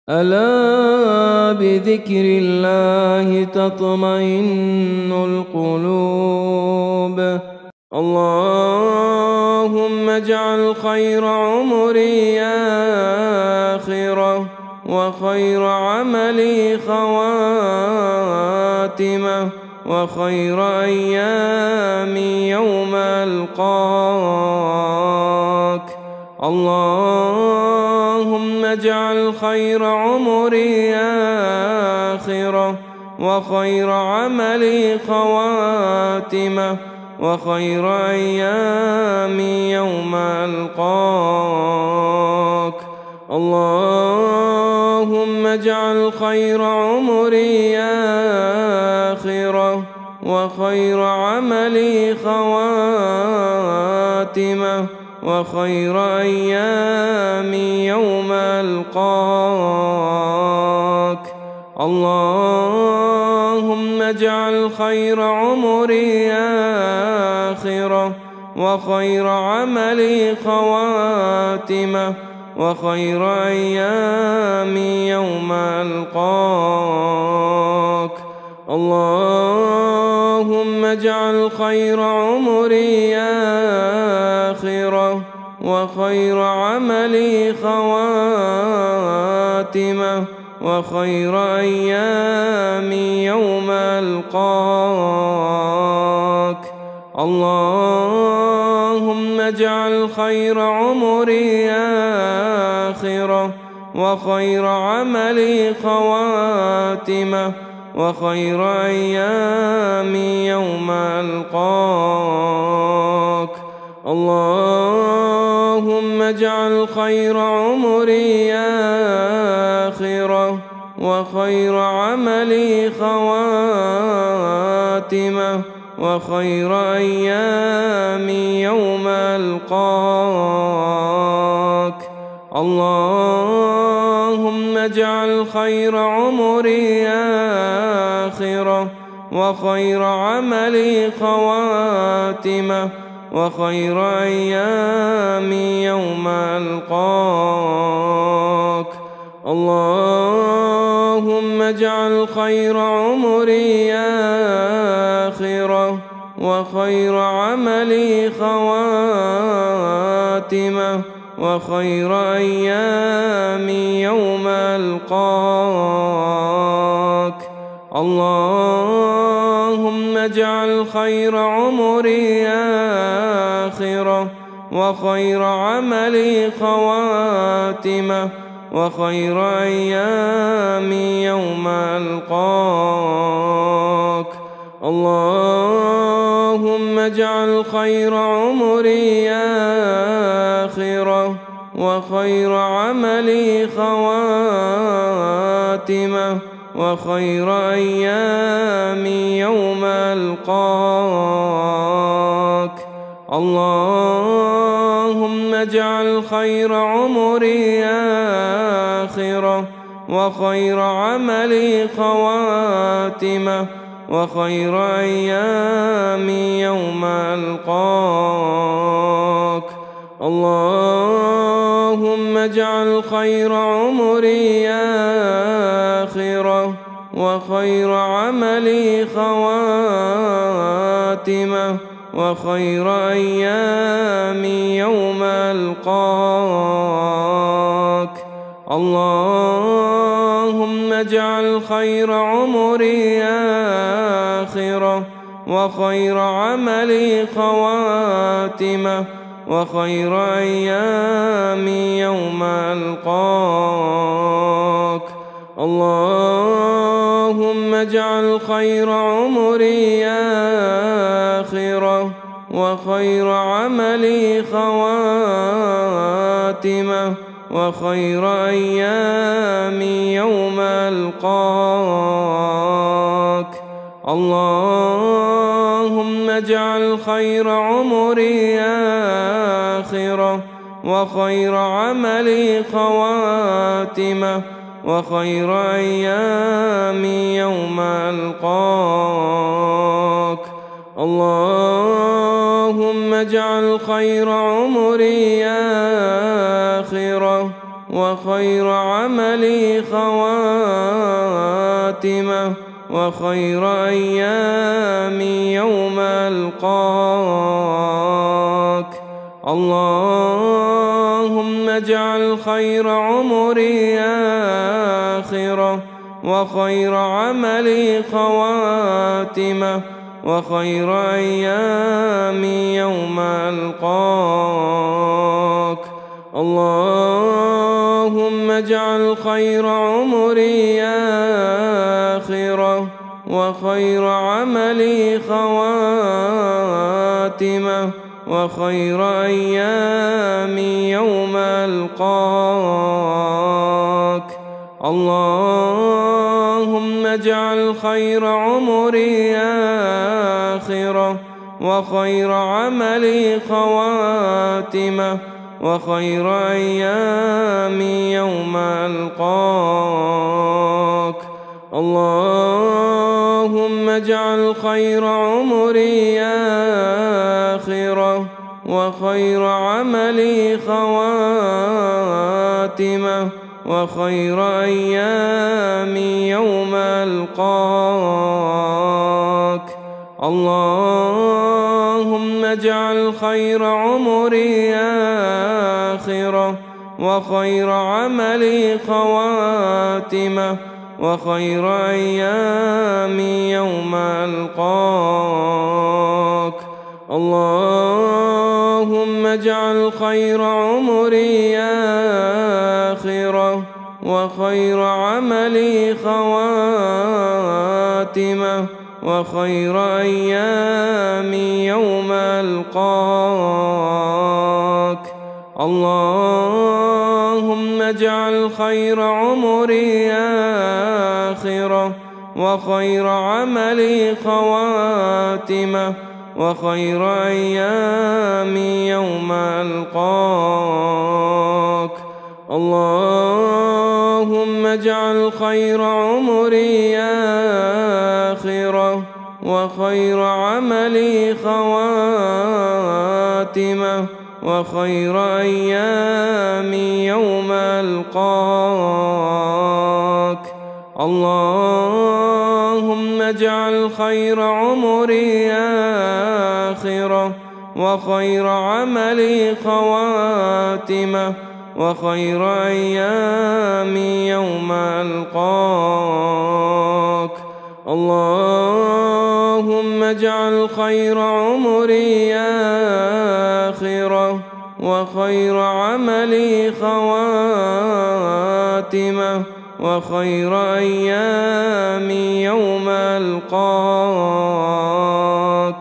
ألا بذكر الله تطمئن القلوب. اللهم اجعل خير عمري آخرة، وخير عملي خواتمة، وخير أيامي يوم ألقاك. اللهم اجعل خير عمري آخرة، وخير عملي خواتمة، وخير أيامي يوم ألقاك. اللهم اجعل خير عمري آخرة، وخير عملي خواتمة، وخير أيامي يوم ألقاك. اللهم اجعل خير عمري آخرة، وخير عملي خواتمة، وخير أيامي يوم ألقاك. اللهم اجعل خير عمري آخرة، وخير عملي خواتمة، وخير أيامي يوم ألقاك. اللهم اجعل خير عمري آخرة، وخير عملي خواتمة، وخير أيامي يوم ألقاك. اللهم اجعل خير عمري آخرة، وخير عملي خواتمة، وخير أيامي يوم ألقاك. اللهم اجعل خير عمري آخرة، وخير عملي خواتمة، وخير أيامي يوم ألقاك. اللهم اجعل خير عمري آخرة، وخير عملي خواتمة، وخير أيامي يوم ألقاك. اللهم اجعل خير عمري آخرة، وخير عملي خواتمة، وخير أيامي يوم ألقاك. اللهم اجعل خير عمري آخرة، وخير عملي خواتمة، وخير أيامي يوم ألقاك. اللهم اجعل خير عمري آخرة، وخير عملي خواتمة، وخير أيامي يوم ألقاك. اللهم اجعل خير عمري آخرة، وخير عملي خواتمة، وخير أيامي يوم ألقاك. اللهم اجعل خير عمري آخرة، وخير عملي خواتمة، وخير أيامي يوم ألقاك. اللهم اجعل خير عمري آخرة، وخير عملي خواتمة، وخير أيامي يوم ألقاك. اللهم اجعل خير عمري آخرة، وخير عملي خواتمة، وخير أيامي يوم ألقاك. اللهم اجعل خير عمري آخرة، وخير عملي خواتمه وخير أيامي يوم ألقاك. اللهم اجعل خير عمري آخرة وخير عملي خواتمه وخير أيامي يوم ألقاك. اللهم اجعل خير عمري آخرة وخير عملي خواتمه وخير أيامي يوم ألقاك. اللهم اجعل خير عمري آخرة وخير عملي خواتمه وخير أيامي يوم ألقاك. اللهم اجعل خير عمري آخرة وخير عملي خواتمه وخير أيامي يوم ألقاك. اللهم اجعل خير عمري آخرة وخير عملي خواتمه وخير أيامي يوم ألقاك. اللهم اجعل خير عمري آخرة وخير عملي خواتمه وخير أيامي يوم ألقاك. اللهم اجعل خير عمري آخرة وخير عملي خواتمه وخير أيامي يوم ألقاك. اللهم اجعل خير عمري آخرة وخير عملي خواتمه وخير أيامي يوم ألقاك. اللهم اجعل خير عمري آخرة وخير عملي خواتمه وخير أيامي يوم ألقاك. اللهم اجعل خير عمري آخرة وخير عملي خواتمه وخير أيامي يوم ألقاك.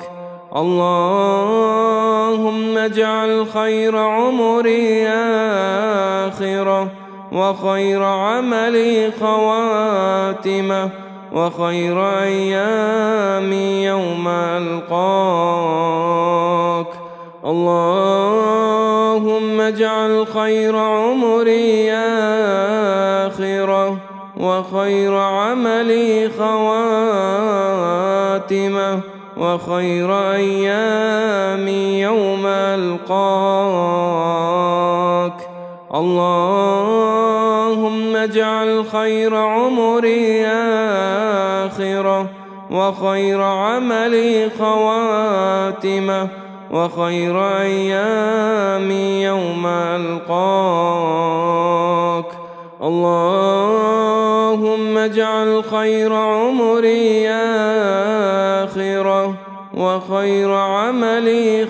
اللهم اجعل خير عمري آخرة وخير عملي خواتمه وخير أيامي يوم ألقاك. اللهم اجعل خير عمري آخرة وخير عملي خواتمه وخير أيامي يوم ألقاك. اللهم اجعل خير عمري آخرة وخير عملي خواتمه وخير أيامي يوم ألقاك. اللهم اجعل خير عمري آخرة وخير عملي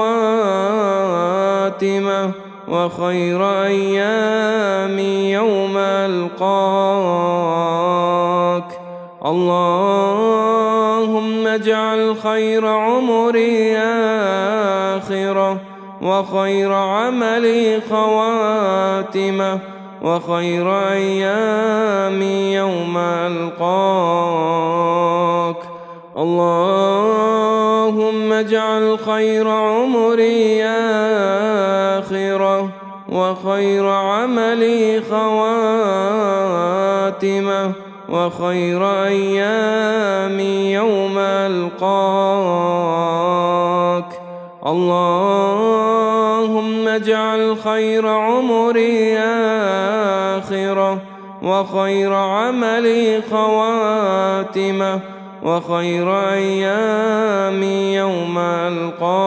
خواتمه وخير أيامي يوم ألقاك. اللهم اجعل خير عمري آخرة وخير عملي خواتمه وخير أيامي يوم ألقاك. اللهم اجعل خير عمري آخرة وخير عملي خواتمه وخير أيامي يوم ألقاك. اللهم اجعل خير عمري آخرة وخير عملي خواتمة وخير أيامي يوم ألقاك